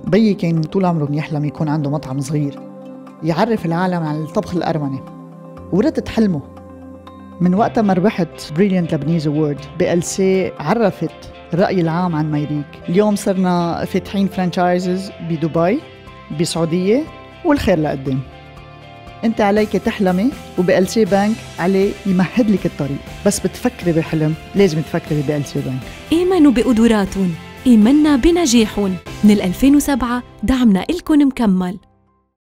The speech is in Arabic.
بيي كان طول عمره يحلم يكون عنده مطعم صغير يعرف العالم على الطبخ الأرمني، وردت حلمه. من وقتها ما ربحت بريليانت لبنيز أوورد ب LC عرفت الرأي العام عن ميريك. اليوم صرنا فاتحين فرانشايزز بدبي، بسعودية، والخير لقدام. انت عليك تحلمي، وب LC بانك عليه يمهد لك الطريق. بس بتفكري بحلم لازم تفكري ب LC بانك. آمنوا بقدراتهم، آمنا بنجاحهم. من 2007 دعمنا إلكن مكمل.